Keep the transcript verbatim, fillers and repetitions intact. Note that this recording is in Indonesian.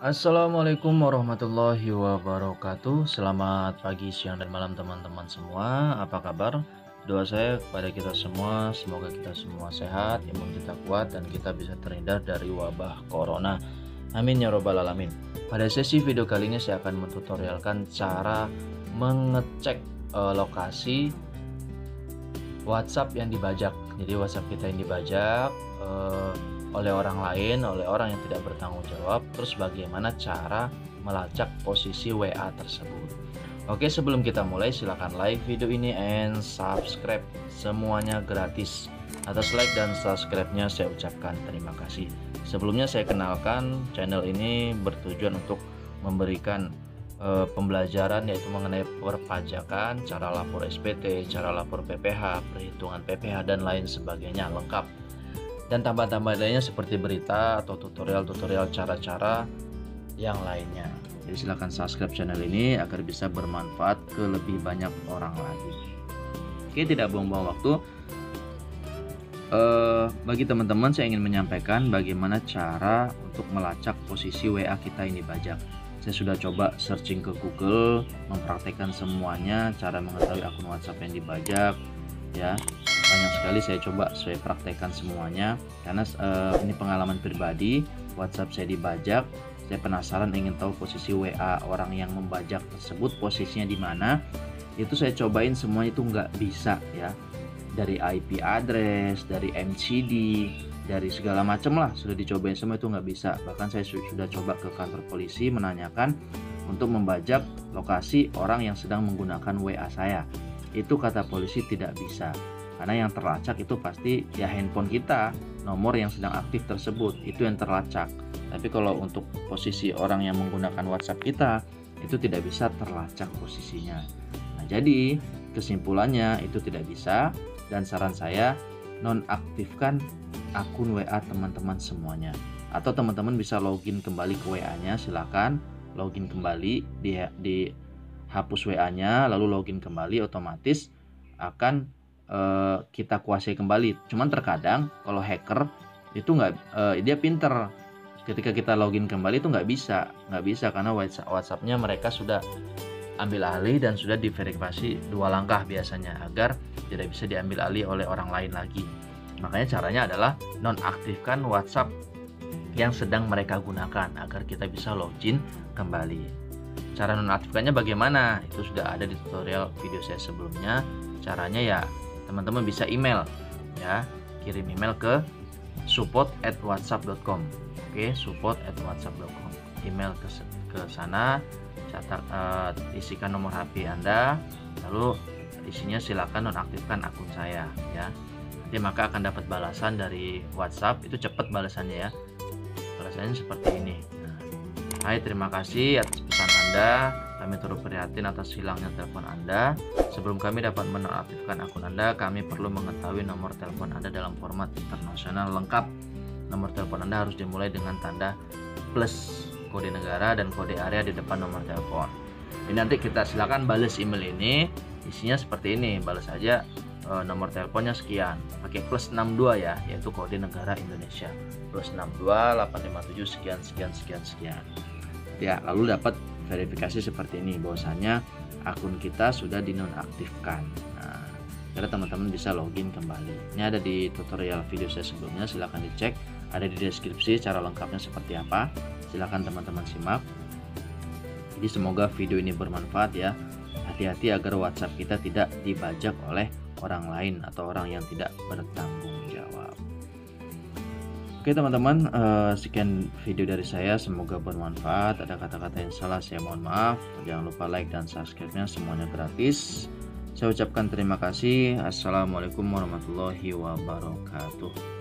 Assalamualaikum warahmatullahi wabarakatuh. Selamat pagi, siang, dan malam teman-teman semua. Apa kabar? Doa saya kepada kita semua, semoga kita semua sehat, imun kita kuat, dan kita bisa terhindar dari wabah corona. Amin ya robbal alamin. Pada sesi video kali ini saya akan mentutorialkan cara mengecek uh, lokasi WhatsApp yang dibajak. Jadi WhatsApp kita yang dibajak uh, oleh orang lain, oleh orang yang tidak bertanggung jawab. Terus bagaimana cara melacak posisi W A tersebut. Oke, sebelum kita mulai silahkan like video ini and subscribe. Semuanya gratis. Atas like dan subscribe-nya saya ucapkan terima kasih. Sebelumnya saya kenalkan, channel ini bertujuan untuk memberikan e, pembelajaran yaitu mengenai perpajakan, cara lapor S P T, cara lapor P P H, perhitungan P P H, dan lain sebagainya lengkap. Dan tambah-tambah lainnya seperti berita atau tutorial-tutorial cara-cara yang lainnya. Jadi silahkan subscribe channel ini agar bisa bermanfaat ke lebih banyak orang lagi. Oke, tidak buang-buang waktu. Uh, bagi teman-teman saya ingin menyampaikan bagaimana cara untuk melacak posisi W A kita ini dibajak. Saya sudah coba searching ke Google, mempraktekkan semuanya, cara mengetahui akun WhatsApp yang dibajak, ya. Banyak sekali saya coba saya praktekkan semuanya karena uh, ini pengalaman pribadi. WhatsApp saya dibajak, saya penasaran ingin tahu posisi W A orang yang membajak tersebut posisinya di mana. Itu saya cobain semuanya, itu nggak bisa ya, dari I P address, dari M C D, dari segala macam lah sudah dicobain semua, itu nggak bisa. Bahkan saya sudah coba ke kantor polisi menanyakan untuk membajak lokasi orang yang sedang menggunakan W A saya. Itu kata polisi tidak bisa. Karena yang terlacak itu pasti ya handphone kita, nomor yang sedang aktif tersebut, itu yang terlacak. Tapi kalau untuk posisi orang yang menggunakan WhatsApp kita, itu tidak bisa terlacak posisinya. Nah, jadi kesimpulannya itu tidak bisa, dan saran saya nonaktifkan akun W A teman-teman semuanya. Atau teman-teman bisa login kembali ke W A-nya, silakan login kembali, di, di hapus W A-nya, lalu login kembali, otomatis akan Uh, kita kuasai kembali. Cuman terkadang kalau hacker itu nggak, uh, dia pinter, ketika kita login kembali itu nggak bisa nggak bisa karena WhatsApp-nya mereka sudah ambil alih dan sudah diverifikasi dua langkah biasanya agar tidak bisa diambil alih oleh orang lain lagi. Makanya caranya adalah nonaktifkan WhatsApp yang sedang mereka gunakan agar kita bisa login kembali. Cara nonaktifkannya bagaimana? Itu sudah ada di tutorial video saya sebelumnya. Caranya ya teman-teman bisa email ya, kirim email ke support at whatsapp dot com. Oke, support at whatsapp dot com. Email ke ke sana, catat, uh, isikan nomor H P Anda, lalu isinya silakan nonaktifkan akun saya ya. Nanti maka akan dapat balasan dari WhatsApp, itu cepat balasannya ya. Balasannya seperti ini. Nah, hai, terima kasih atas pesan Anda. Kami turut prihatin atas hilangnya telepon Anda. Sebelum kami dapat menonaktifkan akun Anda, kami perlu mengetahui nomor telepon Anda dalam format internasional lengkap. Nomor telepon Anda harus dimulai dengan tanda plus, kode negara dan kode area di depan nomor telepon. Ini nanti kita silakan balas email ini, isinya seperti ini. Balas aja e, nomor teleponnya sekian, pakai plus enam dua ya, yaitu kode negara Indonesia. Plus enam dua delapan lima tujuh sekian sekian sekian sekian. Ya, lalu dapat verifikasi seperti ini bahwasanya akun kita sudah dinonaktifkan. Nah, karena teman-teman bisa login kembali. Ini ada di tutorial video saya sebelumnya, silahkan dicek. Ada di deskripsi cara lengkapnya seperti apa. Silahkan teman-teman simak. Jadi semoga video ini bermanfaat ya. Hati-hati agar WhatsApp kita tidak dibajak oleh orang lain atau orang yang tidak bertanggung jawab. Oke teman-teman, uh, sekian video dari saya, semoga bermanfaat. Ada kata-kata yang salah saya mohon maaf. Jangan lupa like dan subscribe-nya, semuanya gratis. Saya ucapkan terima kasih. Assalamualaikum warahmatullahi wabarakatuh.